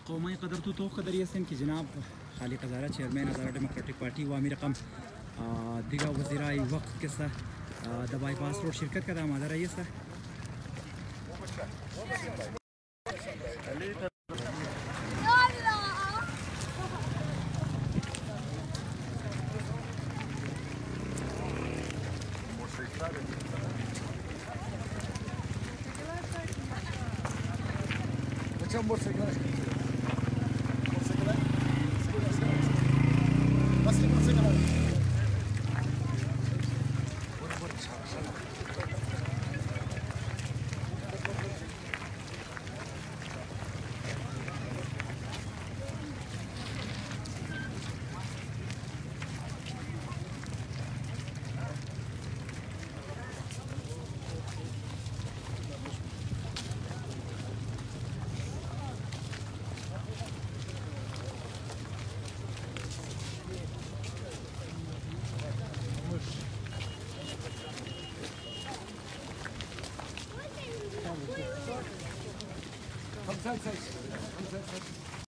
قومی قدر تو قدر هستیم که جناب خالق هزاره چیرمن هزاره دموکراتیک پارتی و امیر رقم دیگر وزیرای وقت کسا د بایپاس روड شرکت کرده آماده رئیس ده Komm, zeig.